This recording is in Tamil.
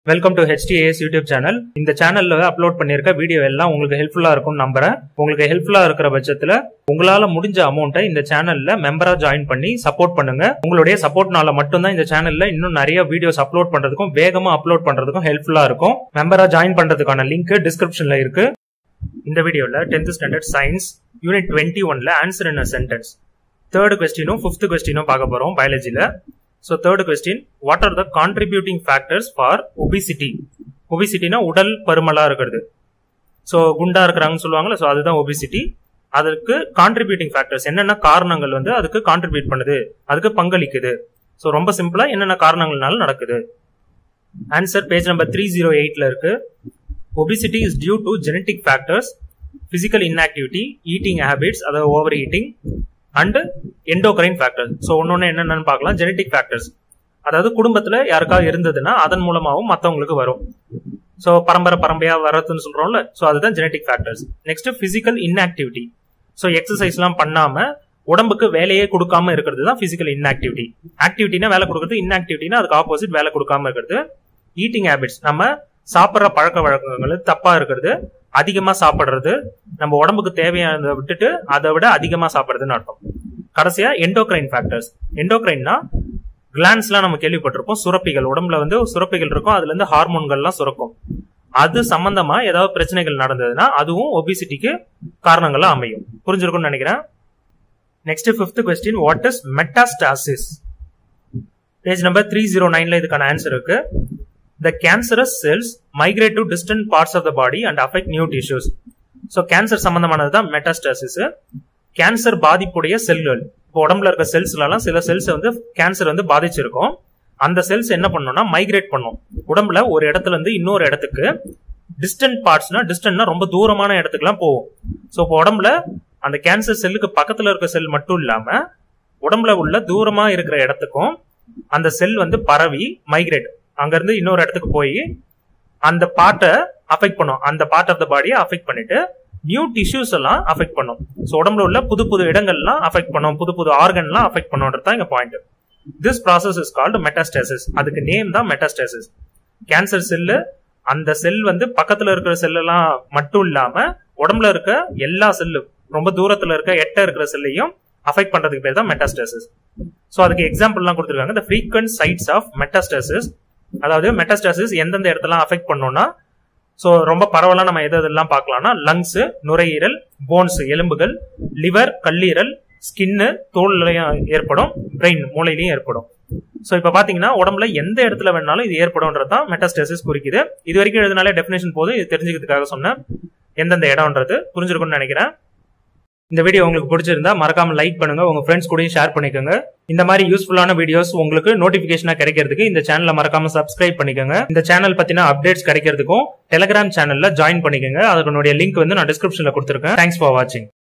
Welcome to Htas YouTube channel. இந்த சேனல்ல அப்லோட் பண்ணிருக்க வீடியோ எல்லாம் உங்களுக்கு ஹெல்ப்ஃபுல்லா இருக்கும்னு நம்புறேன். உங்களுக்கு ஹெல்ப்ஃபுல்லா இருக்கிற பட்சத்துல உங்களால முடிஞ்ச அமௌண்ட்டை இந்த சேனல்ல மெம்பரா ஜாயின் பண்ணி சப்போர்ட் பண்ணுங்க. உங்களுடைய சப்போர்ட்னால மட்டும் தான் இந்த சேனல்ல இன்னும் நிறைய வீடியோஸ் அப்லோட் பண்றதுக்கும் வேகமா அப்லோட் பண்றதுக்கும் ஹெல்ப்ஃபுல்லா இருக்கும். மெம்பரா ஜாயின் பண்றதுக்கான லிங்க் டிஸ்கிரிப்ஷன்ல இருக்கு. இந்த வீடியோல 10th ஸ்டாண்டர்ட் சயின்ஸ் யூனிட் 21ல answer in a sentence. Third questionம் 5th questionம் பார்க்க போறோம் பயாலஜில. So third question, what are the contributing factors for obesity? Obesity na udal parumala irukkudu. So gunda irukkranga solluvaangala, so adha obesity. Adukku contributing factors enna kaaranangal vandu adukku contribute pannudhu, adukku pangalikudhu. So romba simple ah enna kaaranangalnal nadakudhu. Answer page number 308 la irukku. Obesity is due to genetic factors, physical inactivity, eating habits, adha overeating, and endocrine factors. So ஒன்னொன்னு என்னன்னு பார்க்கலாம். ஜெனடிக் ஃபேக்டர்ஸ், அதாவது குடும்பத்துல யாருக்காவது இருந்ததுன்னா அதன் மூலமாவும் மற்றவங்களுக்கு வரும். ஸோ பரம்பரையா வர்றதுன்னு சொல்றோம்ல, ஸோ அதுதான் genetic factors. Next physical inactivity. So exercise எல்லாம் பண்ணாம உடம்புக்கு வேலையே கொடுக்காம இருக்கிறது தான் பிசிக்கல் இன்ஆக்டிவிட்டி. ஆக்டிவிட்டினா வேலை கொடுக்கறது, இன்ஆக்டிவிட்டினா அதுக்கு ஆப்போசிட் வேலை கொடுக்காம இருக்கிறது. ஈட்டிங் ஹேபிட்ஸ், நம்ம சாப்பிட்ற பழக்க வழக்கங்கள் தப்பா இருக்கிறது, அதிகமா சாப்பிடுறது, நம்ம உடம்புக்கு தேவையானதை விட்டுட்டு அதை விட அதிகமா சாப்பிடுறதுன்னு அர்த்தம். கடைசியா எண்டோக்ரைன் ஃபேக்டர்ஸ். எண்டோக்ரைன்னா கிளான்ஸ் எல்லாம் நம்ம கேள்விப்பட்டிருப்போம். சுரப்பிகள், உடம்புல வந்து சுரப்பிகள் இருக்கும், அதுல இருந்து ஹார்மோன்கள்லாம் சுரக்கும். அது சம்பந்தமா ஏதாவது பிரச்சனைகள் நடந்ததுன்னா அதுவும் ஒபிசிட்டிக்கு காரணங்களா அமையும். புரிஞ்சிருக்கும்னு நினைக்கிறேன். Next 5th question, what is metastasis? Page number 309ல இதுக்கான ஆன்சர் இருக்கு. The cancerous cells migrate to distant parts of the body and affect new tissues. So cancer சம்பந்தமானது தான் மெட்டாஸ்டாசிஸ். கேன்சர் பாதிப்புடைய செல்கள், இப்போ உடம்புல இருக்க செல்ஸ்லாம் சில செல்ஸ் வந்து கேன்சர் வந்து பாதிச்சிருக்கும். அந்த செல்ஸ் என்ன பண்ணணும்னா மைக்ரேட் பண்ணும். உடம்புல ஒரு இடத்துல இருந்து இன்னொரு இடத்துக்கு, டிஸ்டன்ட் பார்ட்ஸ்னா டிஸ்டன்ட்னா ரொம்ப தூரமான இடத்துக்குலாம் போகும். ஸோ இப்போ உடம்புல அந்த கேன்சர் செல்லுக்கு பக்கத்துல இருக்க செல் மட்டும் இல்லாம உடம்புல உள்ள தூரமா இருக்கிற இடத்துக்கும் அந்த செல் வந்து பரவி மைக்ரேட், அங்க இருந்து இன்னொரு இடத்துக்கு போய் அந்த பார்ட்டை அஃபெக்ட் பண்ணும். அந்த பார்ட் ஆஃப் த பாடியை அஃபெக்ட் பண்ணிட்டு நியூ டிஷ்யூஸ் எல்லாம் அஃபெக்ட் பண்ணும். ஸோ உடம்புல உள்ள புது புது இடங்கள்லாம் அஃபெக்ட் பண்ணும், புது புது ஆர்கன்லாம் அஃபெக்ட் பண்ணுன்றது தான் இங்க point. This process is called metastasis. அதுக்கு நேம் தான் மெட்டாஸ்டாசிஸ். கேன்சர் செல்லு, அந்த செல் வந்து பக்கத்துல இருக்கிற செல்லெல்லாம் மட்டும் இல்லாம உடம்புல இருக்க எல்லா செல்லு, ரொம்ப தூரத்துல இருக்க எட்ட இருக்கிற செல்லையும் அஃபெக்ட் பண்றதுக்கு பேர் தான் மெட்டாஸ்டாசிஸ். ஸோ அதுக்கு எக்ஸாம்பிள்லாம் கொடுத்துருக்காங்க. The frequent sites of metastasis, அதாவது மெட்டாஸ்டாசிஸ் எந்தெந்த இடத்துல அஃபெக்ட் பண்ணோம்னா, ஸோ ரொம்ப பரவலா நம்ம எதெல்லாம் பார்க்கலாம்னா லங்ஸ், நுரையீரல், போன்ஸ் எலும்புகள், லிவர் கல்லீரல், ஸ்கின்னு தோல்லையும் ஏற்படும், பிரெயின் மூளையிலையும் ஏற்படும். ஸோ இப்போ பாத்தீங்கன்னா உடம்புல எந்த இடத்துல வேணாலும் இது ஏற்படும்ன்றதான் மெட்டாஸ்டாசிஸ் குறிக்குது. இது வரைக்கும் எழுதினாலே டெஃபினேஷன் போதும், இது தெரிஞ்சுக்கிறதுக்காக சொன்னேன். எந்தெந்த இடம்ன்றது புரிஞ்சிருக்கும்னு நினைக்கிறேன். இந்த வீடியோ உங்களுக்கு பிடிச்சிருந்தா மறக்காம லைக் பண்ணுங்க, உங்க ஃப்ரெண்ட்ஸ் கூடயும் ஷேர் பண்ணிக்கோங்க. இந்த மாதிரி யூஸ்ஃபுல்லான வீடியோஸ் உங்களுக்கு நோட்டிபிகேஷனா கிடைக்கிறதுக்கு இந்த சேனலை மறக்காம சப்ஸ்கிரைப் பண்ணிக்கோங்க. இந்த சேனல் பத்தின அப்டேட்ஸ் கிடைக்கிறதுக்கும் டெலிகிராம் சேனல்ல ஜாயின் பண்ணிக்கோங்க. அதனுடைய லிங்க் வந்து நான் டிஸ்கிரிப்ஷன்ல கொடுத்துருக்கேன். தேங்க்ஸ் ஃபார் வாட்சிங்.